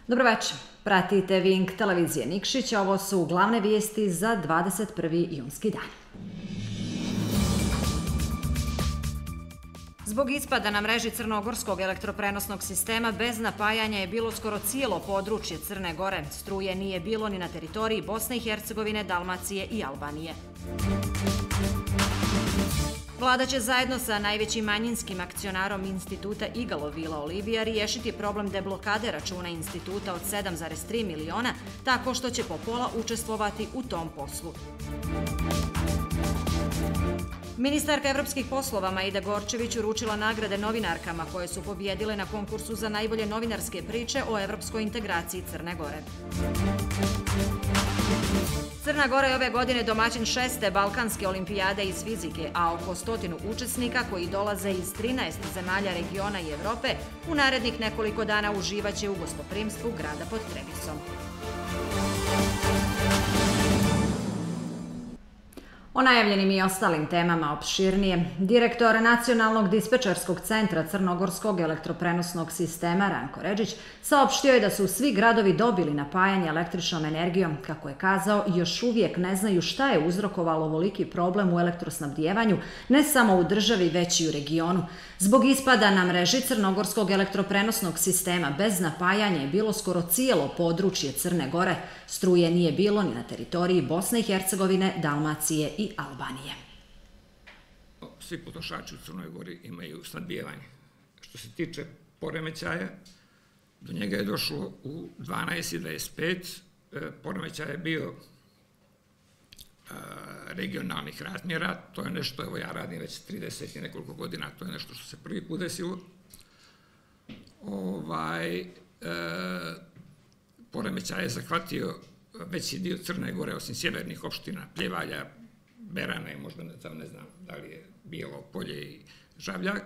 Dobroveče, pratite Vink televizije Nikšić, ovo su glavne vijesti za 21. junski dan. Zbog ispada na mreži crnogorskog elektroprenosnog sistema bez napajanja je bilo skoro cijelo područje Crne Gore. Struje nije bilo ni na teritoriji Bosne i Hercegovine, Dalmacije i Albanije. Vlada će zajedno sa najvećim manjinskim akcionarom instituta Igalo Vila Olivija riješiti problem deblokade računa instituta od 7,3 miliona, tako što će po pola učestvovati u tom poslu. Ministarka evropskih poslova Majda Gorčević uručila nagrade novinarkama koje su pobjedile na konkursu za najbolje novinarske priče o evropskoj integraciji Crne Gore. Crna Gora je ove godine domaćin 6. Balkanske olimpijade iz fizike, a oko 100 učesnika koji dolaze iz 13 zemalja regiona i Evrope u narednih nekoliko dana uživaće u gostoprimstvu grada pod Trevisom. O najavljenim i ostalim temama opširnije, direktor Nacionalnog dispečerskog centra Crnogorskog elektroprenosnog sistema Ranko Redžić saopštio je da su svi gradovi dobili napajanje električnom energijom. Kako je kazao, još uvijek ne znaju šta je uzrokovalo ovoliki problem u elektrosnabdijevanju, ne samo u državi, već i u regionu. Zbog ispada na mreži Crnogorskog elektroprenosnog sistema bez napajanja je bilo skoro cijelo područje Crne Gore. Struje nije bilo ni na teritoriji Bosne i Hercegovine, Dalmacije i Albanije. Svi potrošači u Crnoj Gori imaju snabdijevanje. Što se tiče poremećaja, do njega je došlo u 12:25. Poremećaj je bio regionalnih razmjera. To je nešto, evo ja radim već 30 i nekoliko godina, to je nešto što se prvi put desilo. Poremećaj je zahvatio veći dio Crne Gore, osim sjevernih opština Pljevalja, Berane, možda ne znam da li je Bijelo Polje i Žabljak,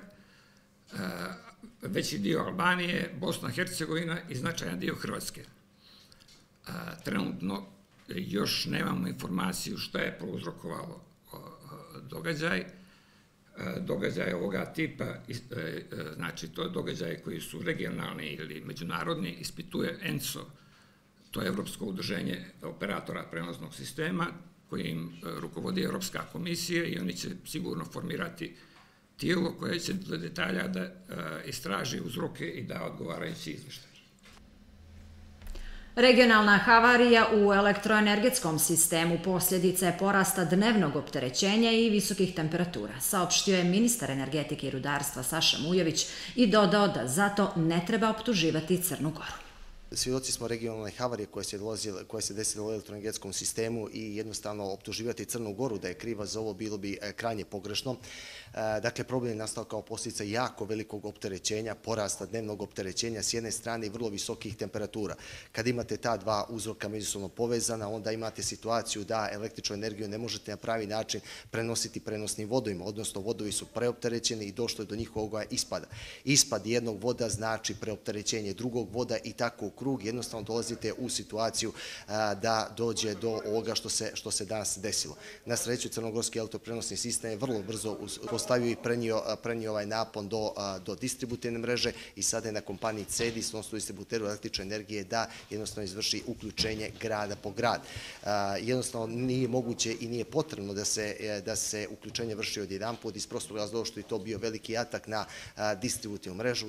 veći dio Albanije, Bosna i Hercegovina i značajan dio Hrvatske. Trenutno još nemamo informaciju šta je prouzrokovalo događaj. Događaj ovoga tipa, znači to je događaj koji su regionalni ili međunarodni, ispituje ENCO, to je Evropsko udruženje operatora prenosnog sistema, kojim rukovodi Evropska komisija i oni će sigurno formirati tijelo koje će do detalja da istraži uzroke i da odgovarajući izvještaj. Regionalna havarija u elektroenergetskom sistemu posljedica je porasta dnevnog opterećenja i visokih temperatura, saopštio je ministar energetike i rudarstva Saša Mujović i dodao da zato ne treba optuživati Crnu Goru. Svjedoci smo regionalne havarije koja se desila u elektroenergetskom sistemu i jednostavno optuživati Crnu Goru da je kriva za ovo bilo bi krajnje pogrešno. Dakle, problem je nastao kao posljedica jako velikog opterećenja, porasta dnevnog opterećenja s jedne strane i vrlo visokih temperatura. Kad imate ta dva uzroka međusobno povezana, onda imate situaciju da električnu energiju ne možete na pravi način prenositi prenosnim vodovima, odnosno vodovi su preopterećeni i došlo je do njihovog ispada. Ispad jednog voda znači preopterećenje drugog voda i tako u krug. Jednostavno dolazite u situaciju da dođe do ovoga što se danas desilo. Na sreću, crnogorski elektroprenosni sistem je vrlo brzo postavio i prenio ovaj napon do distributivne mreže i sada je na kompaniji CEDIS, odnosno distributeru električne energije, da jednostavno izvrši uključenje grada po grad. Jednostavno nije moguće i nije potrebno da se uključenje vrši odjedanput iz prostog razloga što je to bio veliki atak na distributivnu mrežu.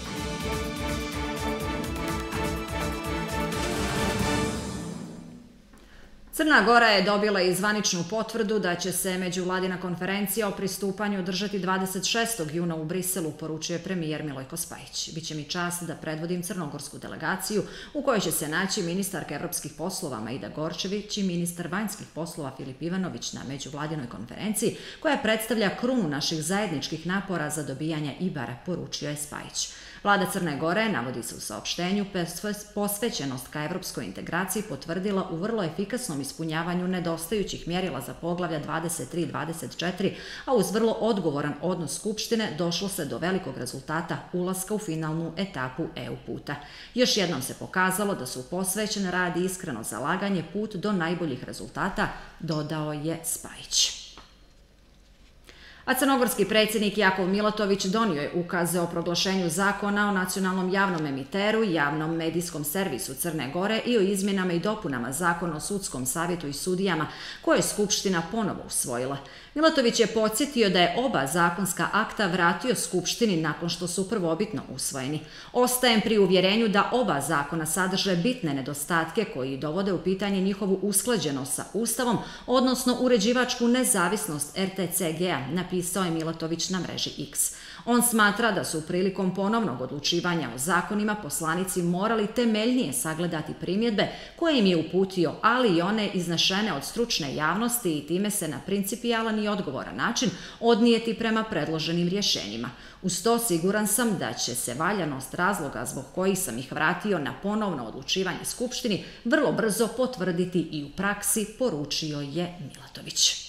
Crna Gora je dobila i zvaničnu potvrdu da će se međuvladina konferencija o pristupanju održati 26. juna u Briselu, poručuje premijer Milojko Spajić. Biće mi čast da predvodim crnogorsku delegaciju u kojoj će se naći ministarka evropskih poslova Majda Gorčević i ministar vanjskih poslova Filip Ivanović na međuvladinoj konferenciji koja predstavlja krunu naših zajedničkih napora za dobijanje IBAR-a, poručio je Spajić. Vlada Crne Gore, navodi se u saopštenju, posvećenost ka evropskoj integraciji potvrdila u vrlo efikasnom ispunjavanju nedostajućih mjerila za poglavlja 23 i 24, a uz vrlo odgovoran odnos Skupštine došlo se do velikog rezultata ulaska u finalnu etapu EU puta. Još jednom se pokazalo da su posvećen rad i iskreno zalaganje put do najboljih rezultata, dodao je Spajić. A crnogorski predsjednik Jakov Milatović donio je ukaze o proglašenju zakona o nacionalnom javnom emiteru i javnom medijskom servisu Crne Gore i o izmjenama i dopunama zakona o sudskom savjetu i sudijama koje je Skupština ponovo usvojila. Milatović je podsjetio da je oba zakonska akta vratio Skupštini nakon što su prvobitno usvojeni. Ostajem pri uvjerenju da oba zakona sadrže bitne nedostatke koji dovode u pitanje njihovu usklađenost sa Ustavom, odnosno uređivačku nezavisnost RTCG-a, napisao je Milatović na mreži X. On smatra da su prilikom ponovnog odlučivanja o zakonima poslanici morali temeljnije sagledati primjedbe koje im je uputio, ali i one iznešene od stručne javnosti i time se na principijalan i odgovoran način odnijeti prema predloženim rješenjima. Uz to siguran sam da će se valjanost razloga zbog kojih sam ih vratio na ponovno odlučivanje Skupštini vrlo brzo potvrditi i u praksi, poručio je Milatović.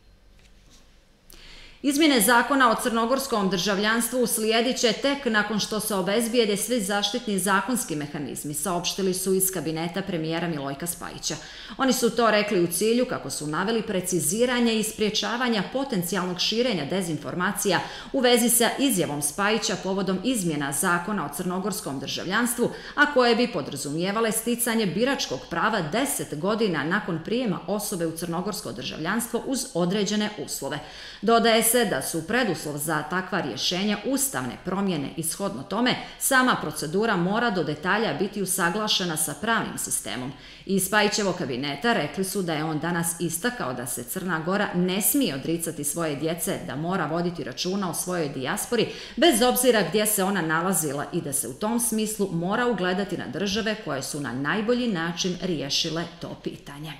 Izmjene zakona o crnogorskom državljanstvu uslijedit će tek nakon što se obezbijede svi zaštitni zakonski mehanizmi, saopštili su iz kabineta premijera Milojka Spajića. Oni su to rekli u cilju, kako su naveli, preciziranja i spriječavanja potencijalnog širenja dezinformacija u vezi sa izjavom Spajića povodom izmjena zakona o crnogorskom državljanstvu, a koje bi podrazumijevale sticanje biračkog prava 10 godina nakon prijema osobe u crnogorsko državljanstvo uz određene uslove. Dodaje se da su preduslov za takva rješenja ustavne promjene i shodno tome sama procedura mora do detalja biti usaglašena sa pravnim sistemom. Iz Spajićevog kabineta rekli su da je on danas istakao da se Crna Gora ne smije odricati svoje djece, da mora voditi računa o svojoj dijaspori bez obzira gdje se ona nalazila i da se u tom smislu mora ugledati na države koje su na najbolji način riješile to pitanje.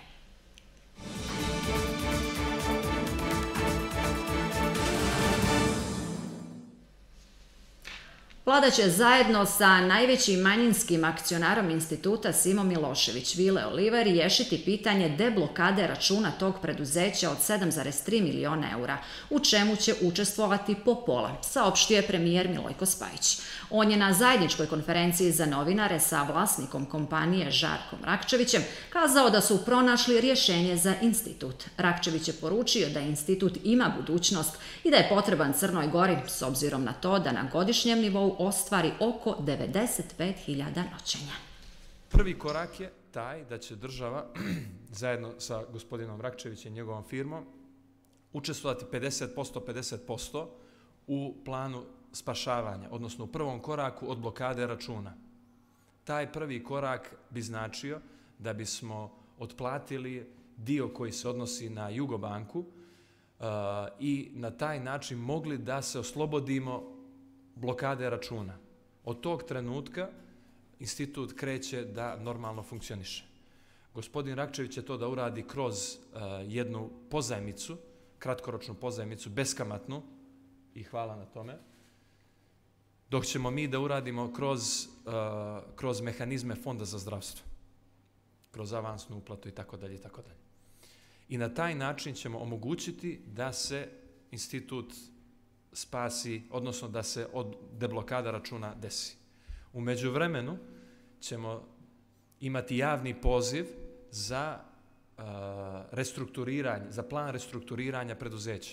Vlada će zajedno sa najvećim manjinskim akcionarom instituta Simo Milošević Vile Oliver riješiti pitanje deblokade računa tog preduzeća od 7,3 miliona eura, u čemu će učestvovati po pola, saopštio je premijer Milojko Spajić. On je na zajedničkoj konferenciji za novinare sa vlasnikom kompanije Žarkom Rakčevićem kazao da su pronašli rješenje za institut. Rakčević je poručio da institut ima budućnost i da je potreban Crnoj Gori s obzirom na to da na godišnjem nivou ostvari oko 95.000 noćenja. Prvi korak je taj da će država zajedno sa gospodinom Rakčevićem i njegovom firmom učestvovati 50% u planu spašavanja, odnosno u prvom koraku od blokade računa. Taj prvi korak bi značio da bismo otplatili dio koji se odnosi na Jugobanku i na taj način mogli da se oslobodimo blokade računa. Od tog trenutka institut kreće da normalno funkcioniše. Gospodin Rakčević će to da uradi kroz jednu pozajmicu, kratkoročnu pozajmicu, beskamatnu, i hvala na tome, dok ćemo mi da uradimo kroz mehanizme Fonda za zdravstvo, kroz avansnu uplatu i tako dalje i tako dalje. I na taj način ćemo omogućiti da se institut spasi, odnosno da se od deblokada računa desi. U međuvremenu ćemo imati javni poziv za restrukturiranje, za plan restrukturiranja preduzeća.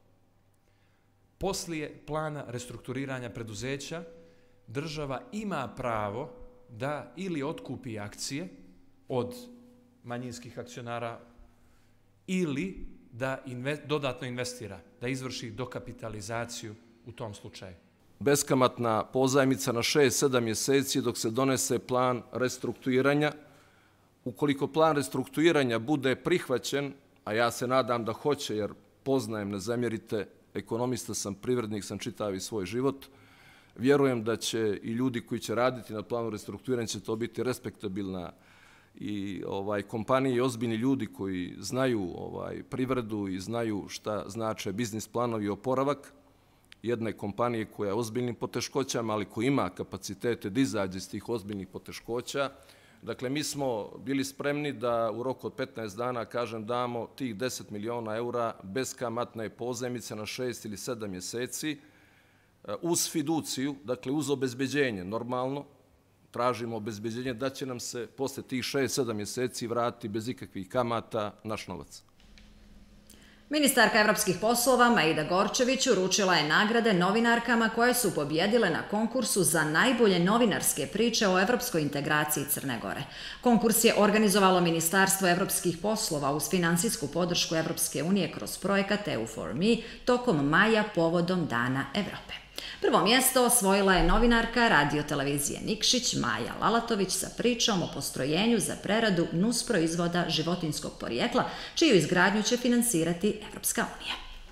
Poslije plana restrukturiranja preduzeća država ima pravo da ili otkupi akcije od manjinskih akcionara ili da dodatno investira, da izvrši dokapitalizaciju u tom slučaju. Beskamatna pozajmica na 6-7 mjeseci dok se donese plan restrukturiranja. Ukoliko plan restrukturiranja bude prihvaćen, a ja se nadam da hoće jer poznajem, ne zamjerite, ekonomista sam, privrednik sam čitavi svoj život, vjerujem da će i ljudi koji će raditi na planu restrukturiranja će to biti respektabilna i kompanije i ozbiljni ljudi koji znaju privredu i znaju šta znače biznis planovi i oporavak jedne kompanije koja je ozbiljnim poteškoćama, ali koja ima kapacitete da izađe iz tih ozbiljnih poteškoća. Dakle, mi smo bili spremni da u roku od 15 dana, kažem, damo tih 10 miliona eura beskamatne pozajmice na 6 ili 7 mjeseci uz fiduciju, dakle uz obezbeđenje. Normalno, tražimo obezbeđenje da će nam se posle tih 6-7 mjeseci vratiti bez ikakvih kamata naš novac. Ministarka evropskih poslova Majda Gorčević uručila je nagrade novinarkama koje su pobjedile na konkursu za najbolje novinarske priče o evropskoj integraciji Crne Gore. Konkurs je organizovalo Ministarstvo evropskih poslova uz finansijsku podršku Evropske unije kroz projekat EU4Me tokom maja povodom Dana Evrope. Prvo mjesto osvojila je novinarka radiotelevizije Nikšić Maja Lalatović sa pričom o postrojenju za preradu nusproizvoda životinjskog porijekla, čiju izgradnju će finansirati Evropska unija.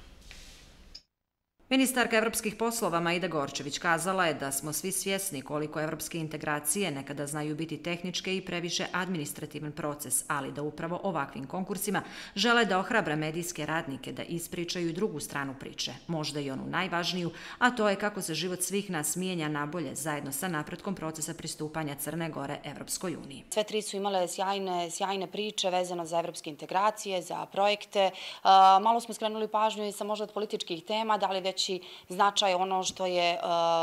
Ministarka evropskih poslova Majda Gorčević kazala je da smo svi svjesni koliko evropske integracije nekada znaju biti tehničke i previše administrativan proces, ali da upravo ovakvim konkursima žele da ohrabre medijske radnike da ispričaju drugu stranu priče, možda i onu najvažniju, a to je kako se život svih nas mijenja nabolje zajedno sa napretkom procesa pristupanja Crne Gore Evropskoj uniji. Sve tri su imale sjajne priče vezano za evropske integracije, za projekte. Malo smo skrenuli pažnju i sa možda od političkih tema, da li već značaj ono što je,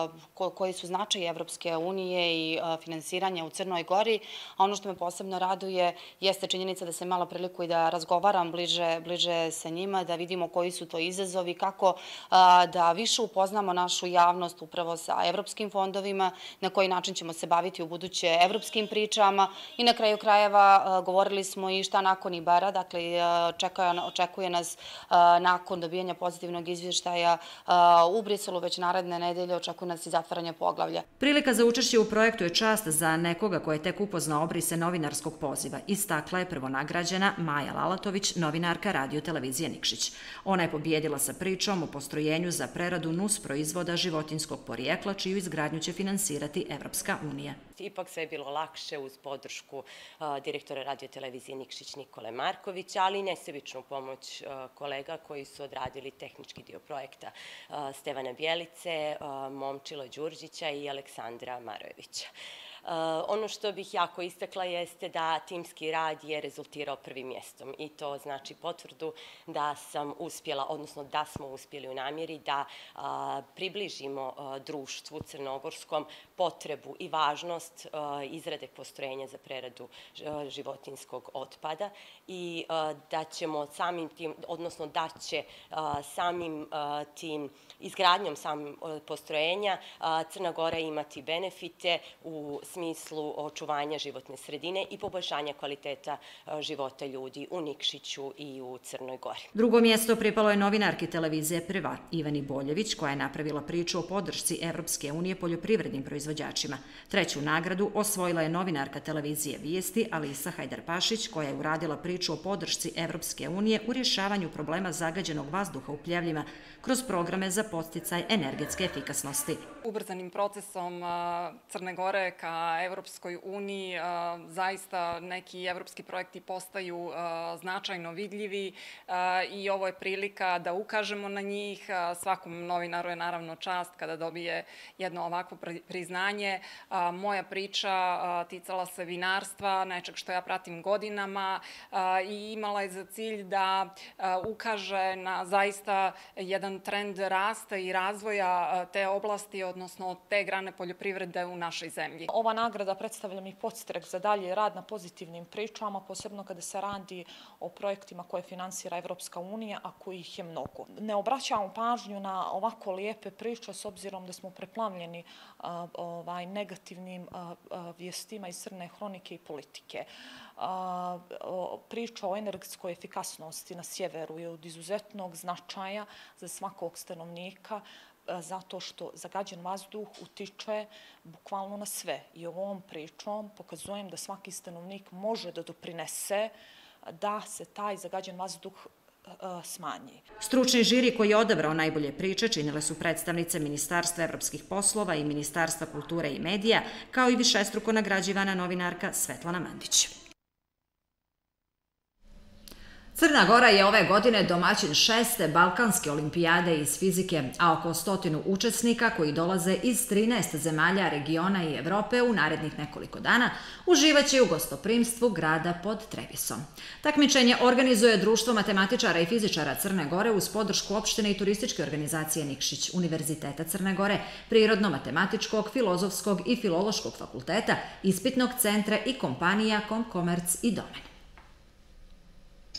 koji su značaji Evropske unije i finansiranja u Crnoj Gori, a ono što me posebno raduje jeste činjenica da sam imala priliku i da razgovaram bliže sa njima, da vidimo koji su to izazovi, kako da više upoznamo našu javnost upravo sa evropskim fondovima, na koji način ćemo se baviti u buduće evropskim pričama i na kraju krajeva govorili smo i šta nakon Ibara, dakle očekuje nas nakon dobijanja pozitivnog izvještaja u Briselu već naredne nedelje, očekuje nas i zatvaranje poglavlja. Prilika za učešće u projektu je čast za nekoga ko je tek upoznao obrise novinarskog poziva. Istakla je prvonagrađena Maja Lalatović, novinarka radiotelevizije Nikšić. Ona je pobjedila sa pričom o postrojenju za preradu nusproizvoda životinjskog porijekla, čiju izgradnju će finansirati Evropska unija. Ipak sve je bilo lakše uz podršku direktora radiotelevizije Nikšić Nikole Markovića, ali i nesebičnu pomoć kolega koji su odradili tehnički dio projekta Stevana Bjelice, Momčilo Đurđića i Aleksandra Marojevića. Ono što bih jako istakla jeste da timski rad je rezultirao prvim mjestom i to znači potvrdu da sam uspjela, odnosno da smo uspjeli u namjeri da približimo društvu crnogorskom potrebu i važnost izrade postrojenja za preradu životinjskog otpada i da ćemo samim tim, odnosno da će samim tim izgradnjom samim postrojenja Crna Gora imati benefite u smislu očuvanja životne sredine i poboljšanja kvaliteta života ljudi u Nikšiću i u Crnoj Gori. Drugo mjesto pripalo je novinarki televizije Prva, Ivani Boljević, koja je napravila priču o podršci Evropske unije poljoprivrednim proizvođačima. Treću nagradu osvojila je novinarka televizije Vijesti Alisa Hajdarpašić, koja je uradila priču o podršci Evropske unije u rješavanju problema zagađenog vazduha u Pljevljima kroz programe za podsticaj energetske efikasnosti. Ubrzanim procesom Crne Gore ka Evropskoj uniji zaista neki evropski projekti postaju značajno vidljivi i ovo je prilika da ukažemo na njih. Svakom novinaru je naravno čast kada dobije jedno ovakvo priznanje. Moja priča ticala se vinarstva, nečeg što ja pratim godinama i imala je za cilj da ukaže na zaista jedan trend rasta i razvoja te oblasti, odnosno te grane poljoprivrede u našoj zemlji. Ova nagrada predstavlja mi podstrek za dalje rad na pozitivnim pričama, posebno kada se radi o projektima koje finansira Evropska unija, a kojih je mnogo. Ne obraćamo pažnju na ovako lijepe priče s obzirom da smo preplavljeni negativnim vijestima iz crne hronike i politike. Priča o energetskoj efikasnosti na sjeveru je od izuzetnog značaja za svakog stanovnika, zato što zagađen vazduh utiče bukvalno na sve. I ovom pričom pokazujem da svaki stanovnik može da doprinese da se taj zagađen vazduh smanji. Stručni žiri koji je odabrao najbolje priče činile su predstavnice Ministarstva evropskih poslova i Ministarstva kulture i medija, kao i višestruko nagrađivana novinarka Svetlana Mandić. Crna Gora je ove godine domaćin 6. Balkanske olimpijade iz fizike, a oko 100 učesnika koji dolaze iz 13 zemalja regiona i Evrope u narednih nekoliko dana uživaće u gostoprimstvu grada pod Trevisom. Takmičenje organizuje Društvo matematičara i fizičara Crne Gore uz podršku opštine i turističke organizacije Nikšić, Univerziteta Crne Gore, Prirodno-matematičkog, Filozofskog i Filološkog fakulteta, Ispitnog centra i kompanija Komkomerc i Domen.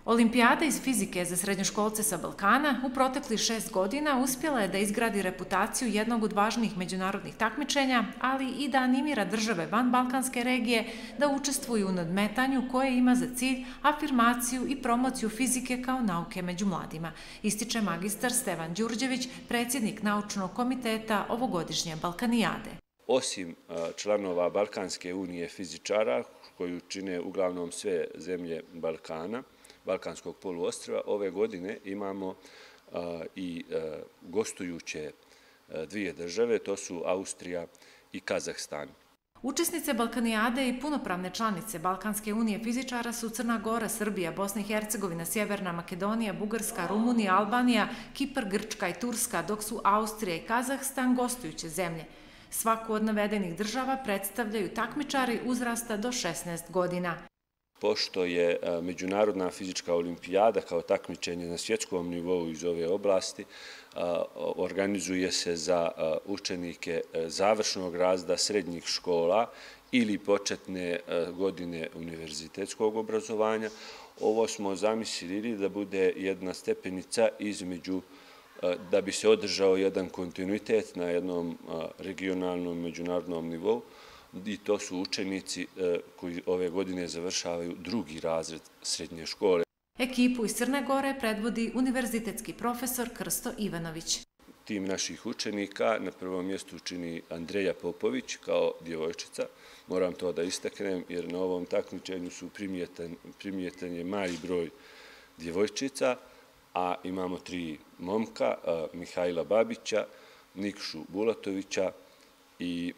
Olimpijada iz fizike za srednjoškolce sa Balkana u proteklih 6 godina uspjela je da izgradi reputaciju jednog od važnijih međunarodnih takmičenja, ali i da animira države van balkanske regije da učestvuju u nadmetanju koje ima za cilj afirmaciju i promociju fizike kao nauke među mladima, ističe magistar Stevan Đurđević, predsjednik naučnog komiteta ovogodišnje Balkanijade. Osim članova Balkanske unije fizičara, koju čine uglavnom sve zemlje Balkana, Balkanskog poluostrva, ove godine imamo i gostujuće dvije države, to su Austrija i Kazahstan. Učesnice Balkanijade i punopravne članice Balkanske unije fizičara su Crna Gora, Srbija, Bosna i Hercegovina, Sjeverna Makedonija, Bugarska, Rumunija, Albanija, Kipar, Grčka i Turska, dok su Austrija i Kazahstan gostujuće zemlje. Svaku od navedenih država predstavljaju takmičari uzrasta do 16 godina. Pošto je Međunarodna fizička olimpijada kao takmičenje na svjetskom nivou iz ove oblasti, organizuje se za učenike završnog razreda srednjih škola ili početne godine univerzitetskog obrazovanja. Ovo smo zamislili da bude jedna stepenica između, da bi se održao jedan kontinuitet na jednom regionalnom međunarodnom nivou, i to su učenici koji ove godine završavaju drugi razred srednje škole. Ekipu iz Crne Gore predvodi univerzitetski profesor Krsto Ivanović. Tim naših učenika na prvom mjestu čini Andreja Popović kao djevojčica. Moram to da istaknem jer na ovom takmičenju su primjetan je mali broj djevojčica, a imamo 3 momka, Mihajla Babića, Nikšu Bulatovića i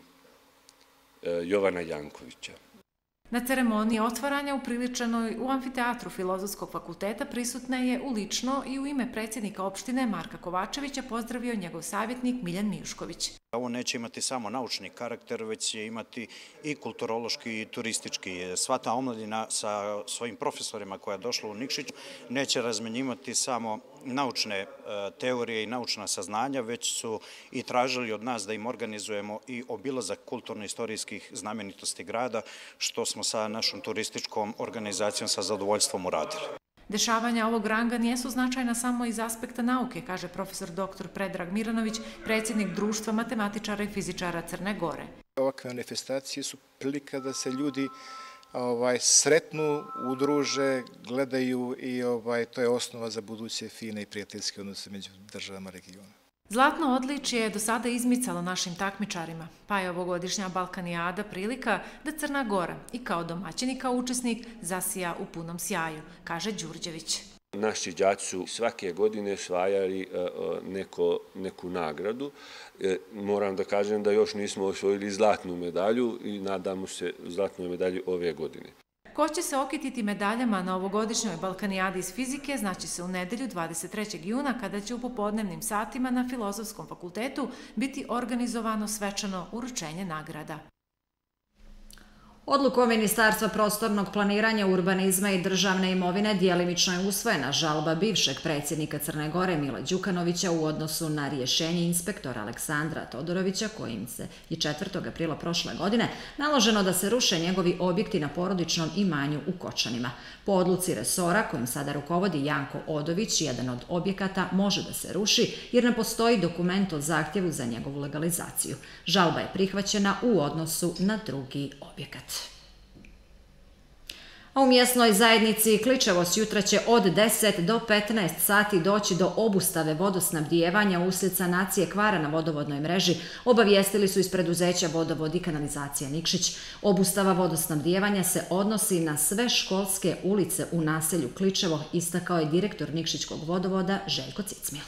Jovana Jankovića. Na ceremoniji otvaranja upriličenoj u amfiteatru Filozofskog fakulteta prisutna je ulično i u ime predsjednika opštine Marka Kovačevića pozdravio njegov savjetnik Miljan Mijušković. Ovo neće imati samo naučni karakter, već će imati i kulturološki i turistički. Sva ta omladina sa svojim profesorima koja je došla u Nikšić neće razmenjivati samo naučne teorije i naučna saznanja, već su i tražili od nas da im organizujemo i obilazak kulturno-istorijskih znamenitosti grada, što smo sa našom turističkom organizacijom sa zadovoljstvom uradili. Dešavanja ovog ranga nijesu značajna samo iz aspekta nauke, kaže profesor dr. Predrag Miranović, predsjednik Društva matematičara i fizičara Crne Gore. Ovakve manifestacije su prilika da se ljudi sretnu, udruže, gledaju i to je osnova za buduće fine i prijateljske odnose među državama regiona. Zlatno odličje je do sada izmicalo našim takmičarima, pa je ovogodišnja Balkanijada prilika da Crna Gora i kao domaćin i kao učesnik zasija u punom sjaju, kaže Đurđević. Naši đaci su svake godine osvajali neku nagradu. Moram da kažem da još nismo osvojili zlatnu medalju i nadamo se zlatnoj medalji ove godine. Ko će se okititi medaljama na ovogodišnjoj Balkanijadi iz fizike znaći se u nedelju 23. juna kada će u popodnevnim satima na Filozofskom fakultetu biti organizovano svečano uručenje nagrada. Odlukom Ministarstva prostornog planiranja, urbanizma i državne imovine djelimično je usvojena žalba bivšeg predsjednika Crne Gore Mila Đukanovića u odnosu na rješenje inspektora Aleksandra Todorovića kojim se i 4. aprila prošle godine naloženo da se ruše njegovi objekti na porodičnom imanju u Kočanima. Po odluci resora kojim sada rukovodi Janko Odović, jedan od objekata može da se ruši jer ne postoji dokument o zahtjevu za njegovu legalizaciju. Žalba je prihvaćena u odnosu na drugi objekat. A u mjesnoj zajednici Kličevo jutra će od 10 do 15 sati doći do obustave vodosnabdijevanja uslijed sanacije kvara na vodovodnoj mreži, obavijestili su iz preduzeća Vodovod i kanalizacija Nikšić. Obustava vodosnabdijevanja se odnosi na sve školske ulice u naselju Kličevo, istakao je direktor Nikšićkog vodovoda Željko Cicmil.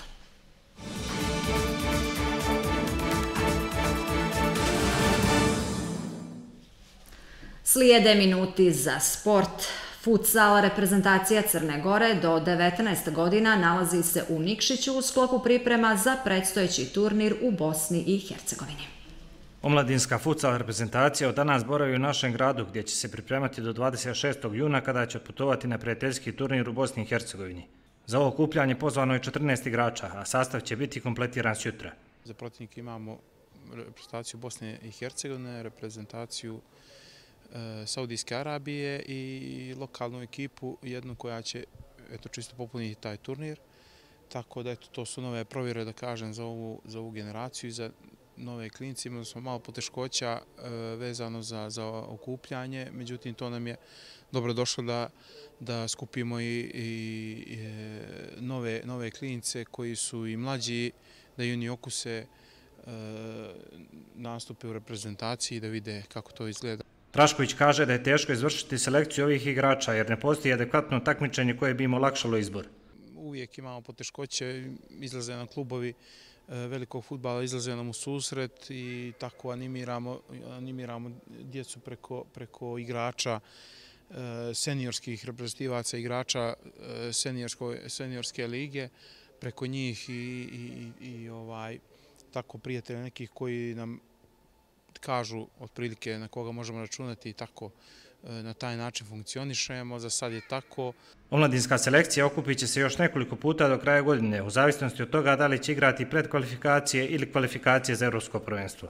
Slijede minuti za sport. Futsal reprezentacija Crne Gore do 19 godina nalazi se u Nikšiću u sklopu priprema za predstojeći turnir u Bosni i Hercegovini. Omladinska futsal reprezentacija od danas boravi u našem gradu gdje će se pripremati do 26. juna kada će otputovati na prijateljski turnir u Bosni i Hercegovini. Za ovo okupljanje pozvano je 14 igrača, a sastav će biti kompletiran sutra. Za protivnika imamo reprezentaciju Bosne i Hercegovine, reprezentaciju Saudijske Arabije i lokalnu ekipu, jednu koja će eto, čisto popuniti taj turnir. Tako da, eto, to su nove provjere, da kažem, za ovu generaciju i za nove klinci. Imali smo malo poteškoća vezano za okupljanje, međutim, to nam je dobro došlo da skupimo i nove klince koji su i mlađi, da i oni okuse nastupe u reprezentaciji i da vide kako to izgleda. Trašković kaže da je teško izvršiti selekciju ovih igrača jer ne postoji adekvatno takmičenje koje bi im olakšalo izbor. Uvijek imamo poteškoće, izlaze nam klubovi velikog fudbala, izlaze nam u susret i tako animiramo djecu preko igrača, seniorskih reprezentativaca, igrača seniorske lige, preko njih i tako prijatelja nekih koji nam kažu otprilike na koga možemo računati i tako na taj način funkcionišemo. Za sad je tako. Omladinska selekcija okupit će se još nekoliko puta do kraja godine, u zavisnosti od toga da li će igrati predkvalifikacije ili kvalifikacije za Evropsko prvenstvo.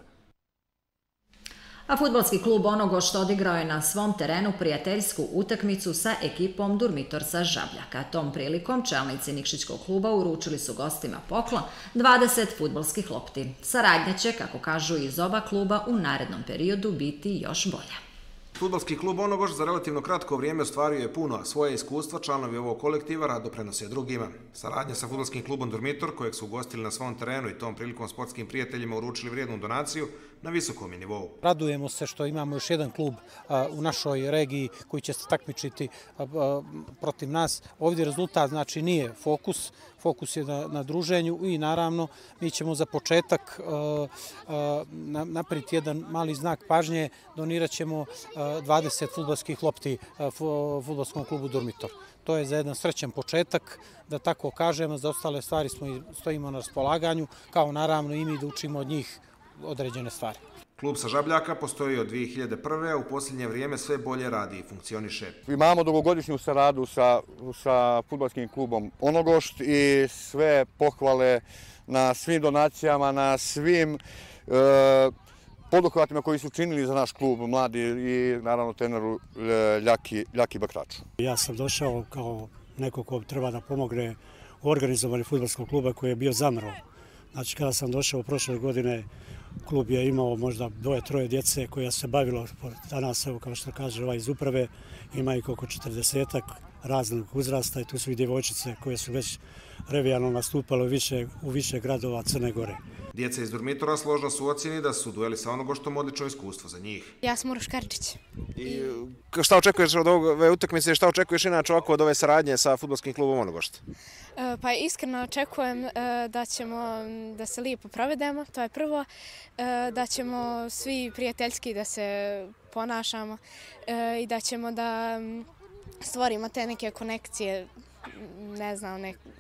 A fudbalski klub Onogošt odigrao je na svom terenu prijateljsku utakmicu sa ekipom Durmitorca Žabljaka. Tom prilikom čelnici Nikšićkog kluba uručili su gostima poklon 20 fudbalskih lopti. Saradnja će, kako kažu iz oba kluba, u narednom periodu biti još bolja. Fudbalski klub Onogošt za relativno kratko vrijeme ostvario je puno, a svoje iskustva članovi ovog kolektiva rado prenose drugima. Saradnja sa fudbalskim klubom Durmitor, kojeg su ugostili na svom terenu i tom prilikom sportskim prijateljima uručili vrijednu donaciju, na visokom je nivou. Radujemo se što imamo još jedan klub u našoj regiji koji će se takmičiti protiv nas. Ovdje rezultat znači nije fokus, fokus je na druženju i naravno mi ćemo za početak napraviti jedan mali znak pažnje, donirat ćemo 20 fudbalskih lopti fudbalskom klubu Durmitor. To je za jedan srećan početak, da tako kažemo, za ostale stvari stojimo na raspolaganju, kao naravno i mi da učimo od njih određene stvari. Klub sa Žabljaka postoji od 2001. a u posljednje vrijeme sve bolje radi i funkcioniše. Imamo dugogodišnju saradnju sa fudbalskim klubom Onogošt i sve pohvale na svim donacijama, na svim poduhvatima koji su činili za naš klub mladi i naravno treneru Ljaki Bakraču. Ja sam došao kao neko ko treba da pomogne u organizovanju fudbalskog kluba koji je bio zamro. Znači, kada sam došao prošle godine, klub je imao možda 2-3 djece koja se bavilo, danas, evo, kao što kaže iz uprave, ima ih oko 40-ak raznog uzrasta i tu su i djevojčice koje su već revijalno nastupale u više gradova Crne Gore. Djeca iz Durmitora složno su ocjeni da su dueli sa Onogoštom odlično iskustvo za njih. Ja sam Uroš Karčić. Šta očekuješ od ove utakmice i šta očekuješ inače ovako od ove saradnje sa fudbalskim klubom Onogošt? Pa iskreno očekujem da ćemo da se lijepo provedemo, to je prvo, da ćemo svi prijateljski da se ponašamo i da ćemo da stvorimo te neke konekcije, ne znam,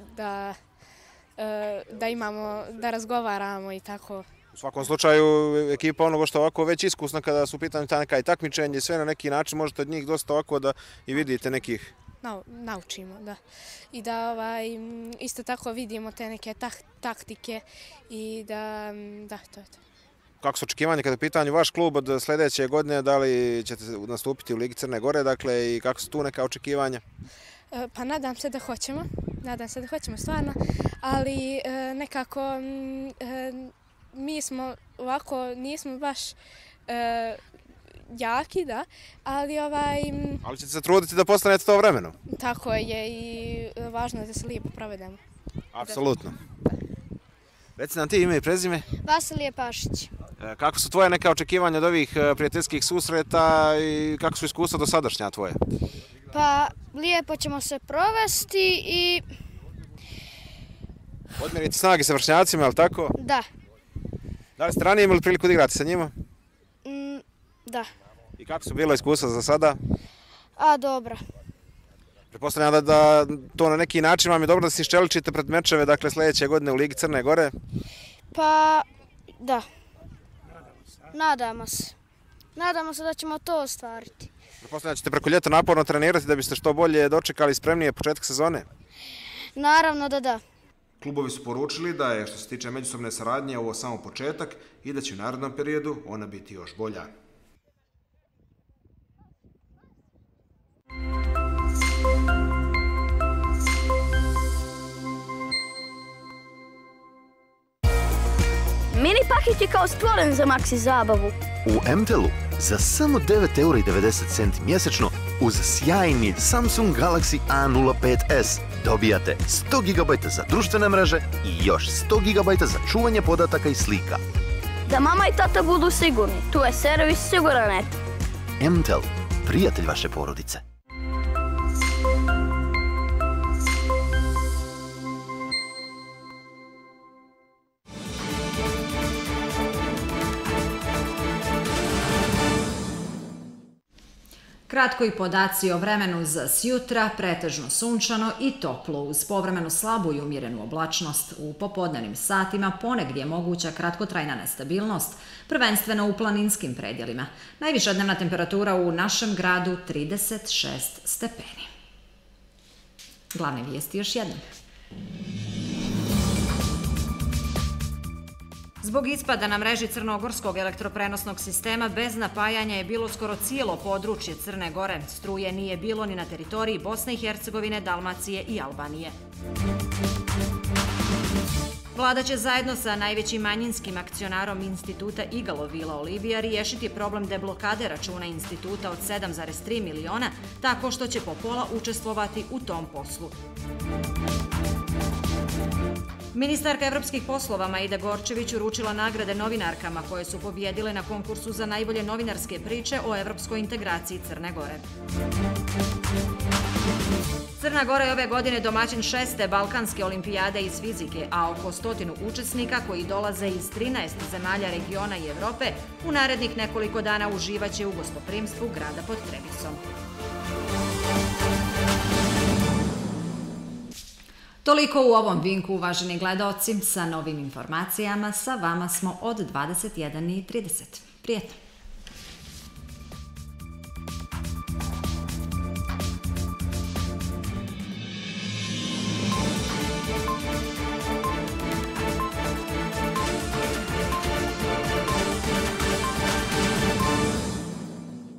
da imamo, da razgovaramo i tako. U svakom slučaju, ekipa Onogošta ovako već iskusna kada su u pitanju ta neka i takmičenje, sve na neki način možete od njih dosta ovako da i vidite nekih... Naučimo, da. I da isto tako vidimo te neke taktike i da, to je to. Kako su očekivanje kada je pitanju vaš klub od sljedeće godine, da li ćete nastupiti u Ligi Crne Gore, dakle, i kako su tu neka očekivanja? Pa nadam se da hoćemo stvarno, ali nekako mi smo ovako, nismo baš jaki, da, ali Ali ćete se truditi da postanete to vremeno? Tako je i važno je da se lijepo provedemo. Apsolutno. Reci nam ti ime i prezime. Vasilije Pašić. Kako su tvoje neka očekivanja od ovih prijateljskih susreta i kako su iskustva do sadašnja tvoje? Pa lijepo ćemo se provesti i... Odmjeriti snage sa vršnjacima, je li tako? Da. Da li ste ranije imali priliku da igrate sa njima? Da. I kako su bilo iskustva za sada? Dobro. Pretpostavljam da to na neki način vam je dobro da se iščeličite pred mečeve, dakle, sljedeće godine u Ligi Crne Gore? Pa, da. Nadamo se. Nadamo se da ćemo to ostvariti. Pretpostavljam da ćete preko ljeta naporno trenirati da biste što bolje dočekali spremnije početak sezone? Naravno da da. Klubovi su poručili da je, što se tiče međusobne saradnje, ovo samo početak i da će u narednom periodu ona biti još bolja. Mini paket je kao stvoren za maksi zabavu. U MTEL-u za samo 9,90 € mjesečno uz sjajni Samsung Galaxy A05s dobijate 100 GB za društvene mreže i još 100 GB za čuvanje podataka i slika. Da mama i tata budu sigurni, tu je servis Siguranet. MTEL, prijatelj vaše porodice. Kratko i podaci o vremenu za sjutra, pretežno sunčano i toplo uz povremeno slabu i umjerenu oblačnost. U popodnevnim satima ponegdje je moguća kratkotrajna nestabilnost, prvenstveno u planinskim predjelima. Najviša dnevna temperatura u našem gradu 36 stepeni. Glavne vijesti još jednom. Zbog ispada na mreži Crnogorskog elektroprenosnog sistema bez napajanja je bilo skoro cijelo područje Crne Gore. Struje nije bilo ni na teritoriji Bosne i Hercegovine, Dalmacije i Albanije. Vlada će zajedno sa najvećim manjinskim akcionarom instituta Igalo Vila Olivija riješiti problem deblokade računa instituta od 7,3 miliona, tako što će po pola učestvovati u tom poslu. Ministarka evropskih poslova Majda Gorčević uručila nagrade novinarkama koje su pobjedile na konkursu za najbolje novinarske priče o evropskoj integraciji Crne Gore. Crna Gora je ove godine domaćin 6. Balkanske olimpijade iz fizike, a oko 100 učesnika koji dolaze iz 13 zemalja regiona i Evrope u narednih nekoliko dana uživaće u gostoprimstvu grada pod Trevisom. Toliko u ovom vinku, uvaženi gledaoci. Sa novim informacijama sa vama smo od 21:30. Prijetno!